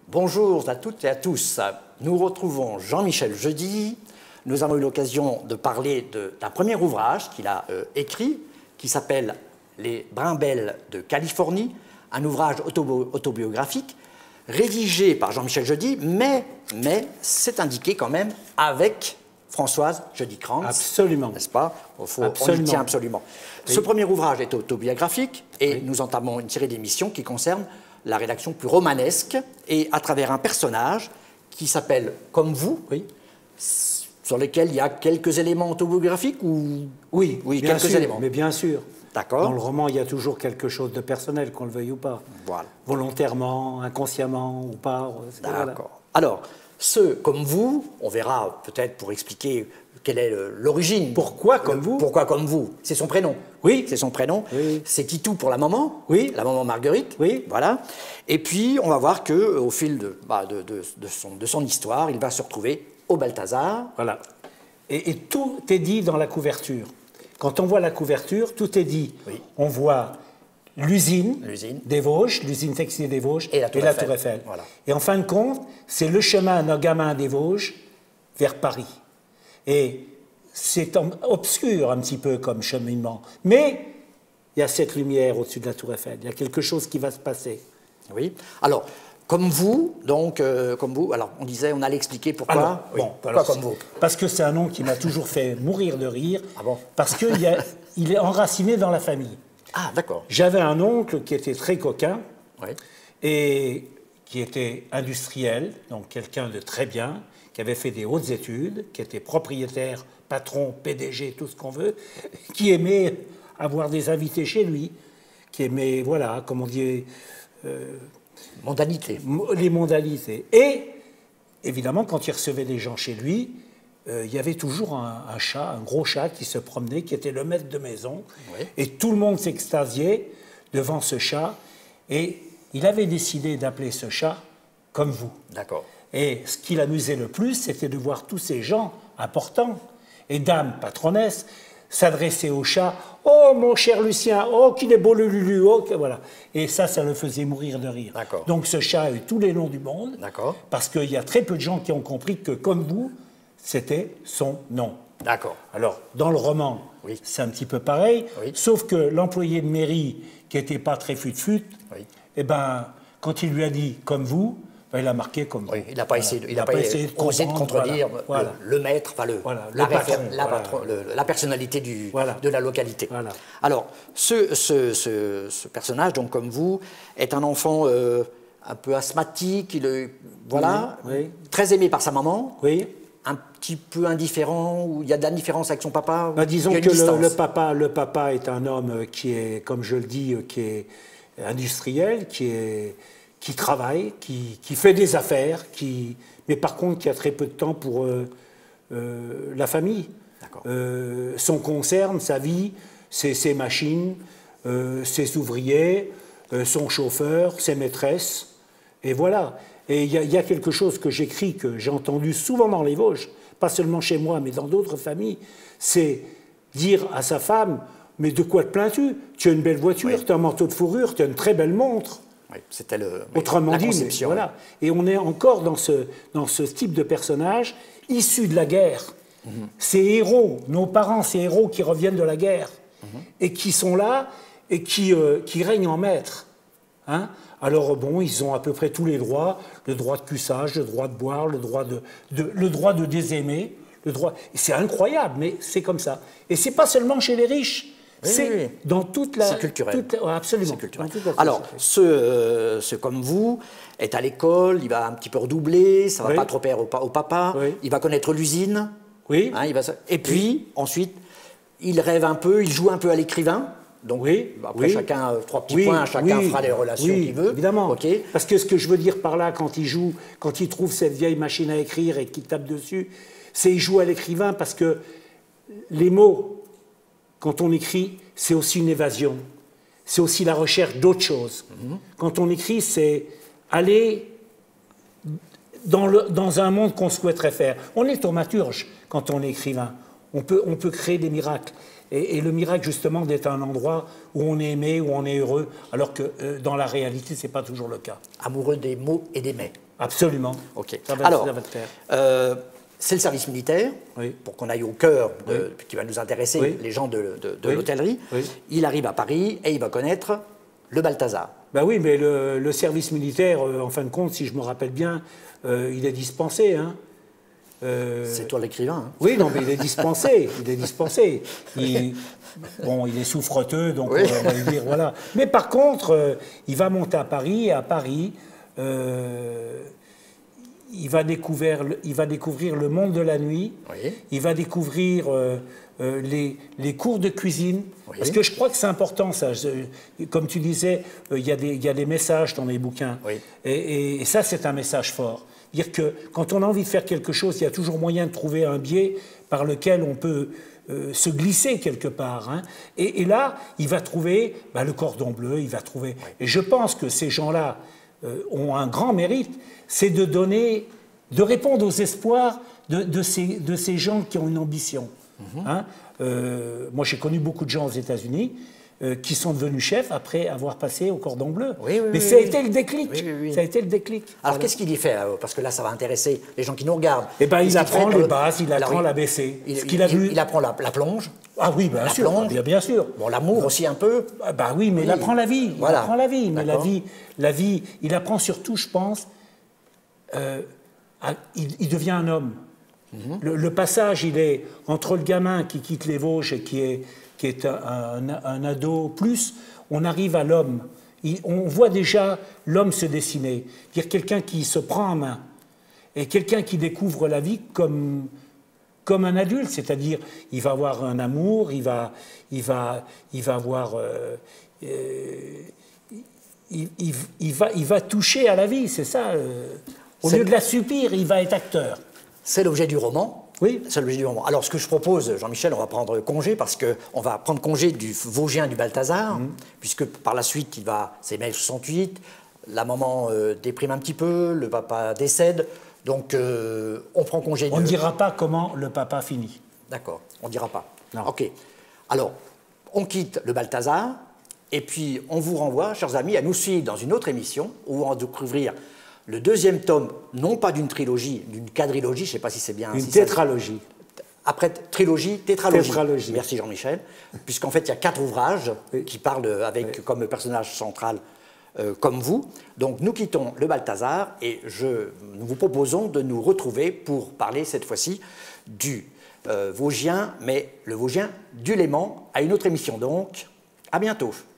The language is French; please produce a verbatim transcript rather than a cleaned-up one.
Bonjour à toutes et à tous. Nous retrouvons Jean-Michel Jeudi. Nous avons eu l'occasion de parler d'un premier ouvrage qu'il a euh, écrit, qui s'appelle « Les Brimbelles de Californie », un ouvrage autobi autobiographique rédigé par Jean-Michel Jeudi, mais, mais c'est indiqué quand même avec Françoise Jeudi-Krantz. Absolument. N'est-ce pas? Il faut, absolument. On y tient absolument. Oui. Ce premier ouvrage est autobiographique et oui. Nous entamons une série d'émissions qui concernent la rédaction plus romanesque et à travers un personnage qui s'appelle Comme vous, oui. Sur lesquels il y a quelques éléments autobiographiques ou... Oui, oui quelques sûr, éléments. Mais bien sûr. D'accord. Dans le roman, il y a toujours quelque chose de personnel, qu'on le veuille ou pas. Voilà. Volontairement, inconsciemment ou pas. D'accord. Voilà. Alors, ceux comme vous, on verra peut-être pour expliquer quelle est l'origine. Pourquoi comme le, vous Pourquoi comme vous? C'est son prénom. Oui. C'est son prénom. Oui. C'est Titou pour la maman. Oui. La maman Marguerite. Oui. Voilà. Et puis, on va voir qu'au fil de, bah, de, de, de, son, de son histoire, il va se retrouver au Balthazar. Voilà. Et, et tout est dit dans la couverture. Quand on voit la couverture, tout est dit. Oui. On voit l'usine des Vosges, l'usine textile des Vosges et la Tour et la Eiffel. Tour Eiffel. Voilà. Et en fin de compte, c'est le chemin d'un gamin des Vosges vers Paris. Et c'est obscur un petit peu comme cheminement. Mais il y a cette lumière au-dessus de la Tour Eiffel. Il y a quelque chose qui va se passer. Oui. Alors, comme vous, donc, euh, comme vous, alors on disait, on allait expliquer pourquoi. Alors, oui. bon, pourquoi alors, comme vous? Parce que c'est un nom qui m'a toujours fait mourir de rire. Ah bon? Parce qu'il il est enraciné dans la famille. Ah, d'accord. J'avais un oncle qui était très coquin oui. et qui était industriel, donc quelqu'un de très bien, qui avait fait des hautes études, qui était propriétaire, patron, P D G, tout ce qu'on veut, qui aimait avoir des invités chez lui, qui aimait, voilà, comme on dit... Euh, Mondanité. Les mondanités. Et, évidemment, quand il recevait des gens chez lui, euh, il y avait toujours un, un chat, un gros chat qui se promenait, qui était le maître de maison. Oui. Et tout le monde s'extasiait devant ce chat. Et il avait décidé d'appeler ce chat Comme vous. D'accord. Et ce qui l'amusait le plus, c'était de voir tous ces gens importants et dames patronesses s'adresser au chat. « Oh, mon cher Lucien, oh, qu'il est beau le Lulu, oh, voilà. » Et ça, ça le faisait mourir de rire. Donc ce chat a eu tous les noms du monde, parce qu'il y a très peu de gens qui ont compris que, comme vous, c'était son nom. D'accord. Alors, dans le roman, oui. C'est un petit peu pareil, oui. Sauf que l'employé de mairie, qui n'était pas très fut-fut, oui. Eh ben, quand il lui a dit « comme vous », ben, il a marqué comme oui, il n'a pas, voilà. il il a pas essayé de, osé de contredire voilà. le, le maître, enfin le, voilà. la, le patron, la, voilà. patron, le, la personnalité du, voilà. de la localité. Voilà. Alors, ce, ce, ce, ce personnage, donc comme vous, est un enfant euh, un peu asthmatique, il est, voilà, oui, oui. très aimé par sa maman, oui. un petit peu indifférent, ou il y a de l'indifférence avec son papa. Ben, disons que le, le, papa, le papa est un homme qui est, comme je le dis, qui est industriel, qui est... qui travaille, qui, qui fait des affaires, qui, mais par contre qui a très peu de temps pour euh, euh, la famille. Euh, son concerne, sa vie, c'est ses machines, euh, ses ouvriers, euh, son chauffeur, ses maîtresses, et voilà. Et il y, y a quelque chose que j'écris, que j'ai entendu souvent dans les Vosges, pas seulement chez moi, mais dans d'autres familles, c'est dire à sa femme, mais de quoi te plains-tu? Tu as une belle voiture, oui. Tu as un manteau de fourrure, tu as une très belle montre. Oui, c'était le, autrement la dit, conception. Mais, voilà. Et on est encore dans ce, dans ce type de personnage issu de la guerre. Mm-hmm. Ces héros, nos parents, ces héros qui reviennent de la guerre mm-hmm. et qui sont là et qui, euh, qui règnent en maître. Hein? Alors bon, ils ont à peu près tous les droits, le droit de cuissage, le droit de boire, le droit de, de, le droit de désaimer. Le droit... C'est incroyable, mais c'est comme ça. Et c'est pas seulement chez les riches. Oui, c'est oui, oui. dans toute la... C'est culturel. Toute... Ouais, absolument. Culturel. Toute Alors, ce, euh, ce comme vous est à l'école, il va un petit peu redoubler, ça ne va oui. pas trop plaire au, au papa, oui. il va connaître l'usine, oui. hein, il va... et puis, oui. ensuite, il rêve un peu, il joue un peu à l'écrivain. Donc, oui. après, oui. chacun, trois petits oui. points, chacun oui. fera les relations oui. qu'il veut. Évidemment. Okay. Parce que ce que je veux dire par là, quand il joue, quand il trouve cette vieille machine à écrire et qu'il tape dessus, c'est qu'il joue à l'écrivain parce que les mots, quand on écrit, c'est aussi une évasion. C'est aussi la recherche d'autre chose. Mm-hmm. Quand on écrit, c'est aller dans, le, dans un monde qu'on souhaiterait faire. On est thaumaturge quand on est écrivain. On peut, on peut créer des miracles. Et, et le miracle, justement, d'être un endroit où on est aimé, où on est heureux, alors que euh, dans la réalité, ce n'est pas toujours le cas. Amoureux des mots et des mets. Absolument. Ok. Ça va, Alors, ça va te faire. Euh, c'est le service militaire, oui. pour qu'on aille au cœur, de, oui. qui va nous intéresser, oui. les gens de, de, de oui. l'hôtellerie. Oui. Il arrive à Paris et il va connaître le Balthazar. Ben oui, mais le, le service militaire, euh, en fin de compte, si je me rappelle bien, euh, il est dispensé. Hein. Euh... C'est toi l'écrivain. Hein. Oui, non, mais il est dispensé. Il est dispensé. Il, bon, il est souffreteux, donc oui. on va lui dire, voilà. Mais par contre, euh, il va monter à Paris, et à Paris, euh, il, va découvrir, il va découvrir le monde de la nuit, oui. il va découvrir euh, euh, les, les cours de cuisine, oui. parce que je crois que c'est important, ça. Comme tu disais, euh, il, y a des, il y a des messages dans les bouquins, oui. et, et, et ça, c'est un message fort. Dire que quand on a envie de faire quelque chose, il y a toujours moyen de trouver un biais par lequel on peut euh, se glisser quelque part. Hein. Et, et là, il va trouver bah, le cordon bleu, il va trouver... Oui. Et je pense que ces gens-là euh, ont un grand mérite, c'est de donner, de répondre aux espoirs de, de, ces, de ces gens qui ont une ambition. Mm-hmm. Hein. euh, moi, j'ai connu beaucoup de gens aux États-Unis euh, qui sont devenus chefs après avoir passé au cordon bleu. Oui, oui, Mais oui, ça a oui. été le déclic. Oui, oui, oui. Ça a été le déclic. Alors, voilà. Qu'est-ce qu'il y fait? Parce que là, ça va intéresser les gens qui nous regardent. Eh ben, il apprend fait, les euh, bases, il apprend alors, l'A B C. Il, Ce qu'il a il, vu. il apprend la, la plonge. Ah oui, bien la sûr. plonge. Bien, bien sûr. Bon, l'amour aussi un peu. Ah bah oui, mais oui. il apprend la vie. Il voilà. apprend la vie. Mais la vie, la vie, il apprend surtout, je pense, euh, à, il, il devient un homme. Mm-hmm. le, le passage, il est entre le gamin qui quitte les Vosges et qui est, qui est un, un, un ado plus, on arrive à l'homme. On voit déjà l'homme se dessiner. Dire quelqu'un qui se prend en main et quelqu'un qui découvre la vie comme, comme un adulte, c'est-à-dire il va avoir un amour, il va, il va, il va avoir... Euh, euh, il, il, il, va, il va toucher à la vie, c'est ça. Euh, au lieu de la subir, il va être acteur. C'est l'objet du roman. Oui. C'est l'objet du roman. Alors, ce que je propose, Jean-Michel, on va prendre congé parce qu'on va prendre congé du Vosgien du Balthazar, mmh. puisque par la suite, il va, c'est mai soixante-huit, la maman euh, déprime un petit peu, le papa décède, donc euh, on prend congé. On de... ne dira pas comment le papa finit. D'accord, on ne dira pas. Non. Ok. Alors, on quitte le Balthazar, et puis on vous renvoie, chers amis, à nous suivre dans une autre émission où on va découvrir le deuxième tome, non pas d'une trilogie, d'une quadrilogie, je ne sais pas si c'est bien... Une si tétralogie. Ça... Après trilogie, tétralogie. tétralogie. Merci Jean-Michel. Puisqu'en fait, il y a quatre ouvrages oui. qui parlent avec oui. comme personnage central, euh, comme vous. Donc nous quittons le Balthazar et je, nous vous proposons de nous retrouver pour parler cette fois-ci du euh, Vosgien, mais le Vosgien du Léman, à une autre émission. Donc, à bientôt.